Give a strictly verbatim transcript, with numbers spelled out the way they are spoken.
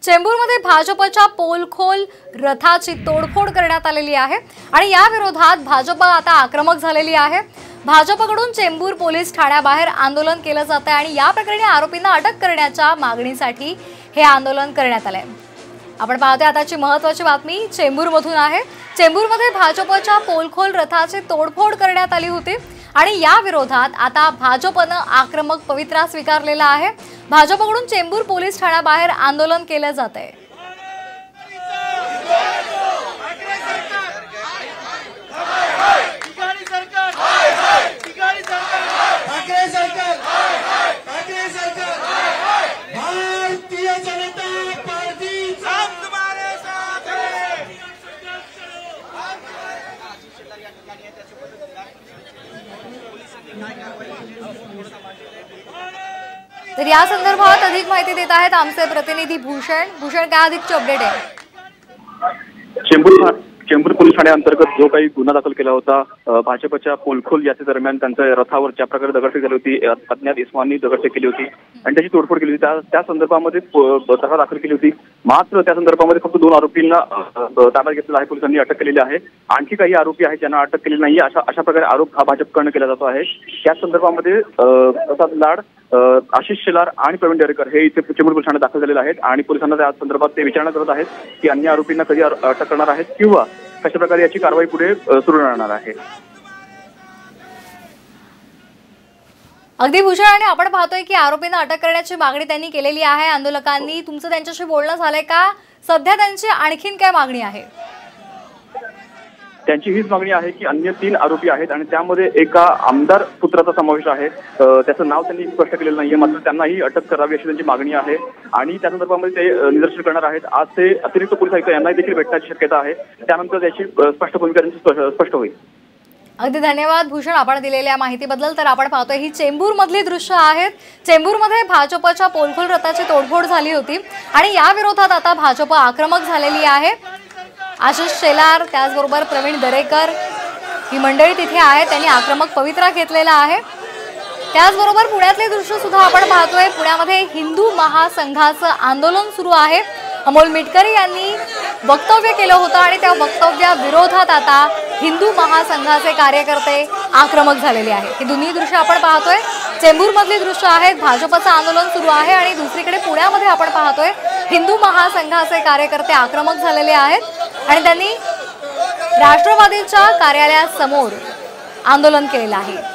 चेंबूरमध्ये भाजपच्या पोलखोल रथाची तोडफोड करण्यात आलेली आहे आणि या विरोधात भाजप आता आक्रमक झालेली आहे। भाजपकडून चेंबूर पोलीस ठाण्याबाहेर आंदोलन केलं जात आहे आणि या प्रकरणी आरोपींना अटक करण्याच्या मागणीसाठी हे आंदोलन करण्यात आले। आपण पाहतोय आताची महत्त्वाची बातमी चेंबूरमधून आहे। चेंबूरमध्ये भाजपच्या पोलखोल रथाची तोडफोड करण्यात आली होती आणि या विरोधात आता भाजपने आक्रमक पवित्रा स्वीकारलेला आहे। भाजपकडून चेंबूर पोलीस ठाण्याबाहेर आंदोलन केले जात आहे। तर या संदर्भात अधिक माहिती देत आहेत आमचे प्रतिनिधी भूषण। भूषण, काय अधिकची अपडेट आहे? चेंबूर चेंबूर पोलीस ठाण्याअंतर्गत जो काही गुन्हा दाखल केला होता भाजपच्या पोलखोल याच्या दरम्यान त्यांच्या रथावर ज्या प्रकारे दगडफेक झाली होती, अज्ञात इस्मांनी दगडफेक केली होती आणि त्याची तोडफोड केली होती, त्या संदर्भामध्ये तक्रार दाखल केली होती। मात्र त्या संदर्भामध्ये फक्त दोन आरोपींना ताब्यात घेतलेला आहे, पोलिसांनी अटक केलेली आहे। आणखी काही आरोपी आहेत ज्यांना अटक केलेली नाही। अशा अशा प्रकारे आरोप हा भाजपकडून केला जातो आहे। त्या संदर्भामध्ये प्रसाद लाड, आशिष शेलार आणि प्रवीण डेरेकर हे इथे चेंबूर पोलीस ठाण्यात दाखल झालेले आहेत आणि पोलिसांना त्या संदर्भात ते विचारणा करत आहेत की अन्य आरोपींना कधी अटक करणार आहेत किंवा कशा प्रकारे याची कारवाई पुढे सुरू राहणार आहे। अगदी भूषण, आणि आपण पाहतोय की आरोपींना अटक करण्याची मागणी त्यांनी केलेली आहे आंदोलकांनी। तुमचं त्यांच्याशी बोलणं झालंय का? सध्या त्यांची आणखीन काय मागणी आहे? त्यांची हीच मागणी आहे की अन्य तीन आरोपी आहेत आणि त्यामध्ये एका आमदार पुत्राचा समावेश आहे। त्याचं नाव त्यांनी स्पष्ट केलेलं नाहीये, मात्र त्यांनाही अटक करावी अशी त्यांची मागणी आहे आणि त्या संदर्भामध्ये ते निदर्शन करणार आहेत। आज ते अतिरिक्त पोलीस आयुक्त यांनाही देखील भेटण्याची शक्यता आहे, त्यानंतर त्याची स्पष्ट भूमिका त्यांची स्पष्ट होईल। अगदी धन्यवाद भूषण, आपण दिलेल्या माहितीबद्दल। तर आपण पाहतोय ही चेंबूर मधली दृश्य आहेत। चेंबूरमध्ये भाजपच्या पोलखोल रथाची तोडफोड झाली होती आणि या विरोधात आता भाजप आक्रमक झालेली आहे। आशिष शेलार, त्याचबरोबर प्रवीण दरेकर ही मंडळी तिथे आहे, त्यांनी आक्रमक पवित्रा घेतलेला आहे। त्याचबरोबर पुण्यातले दृश्य सुद्धा आपण पाहतोय। पुण्यामध्ये हिंदू महासंघाचं आंदोलन सुरू आहे। अमोल मिटकरी यांनी वक्तव्य केलं होतं आणि त्या वक्तव्याविरोधात आता हिंदू महासंघाचे कार्यकर्ते आक्रमक झालेले आहेत। ही दोन्ही दृश्य आपण पाहतोय। चेंबूर मधली दृश्य आहेत, भाजपचं आंदोलन सुरू आहे आणि दुसरीकडे पुण्यामध्ये आपण पाहतोय हिंदू महासंघाचे कार्यकर्ते आक्रमक झालेले आहेत आणि त्यांनी राष्ट्रवादीच्या कार्यालयासमोर आंदोलन केलेलं आहे।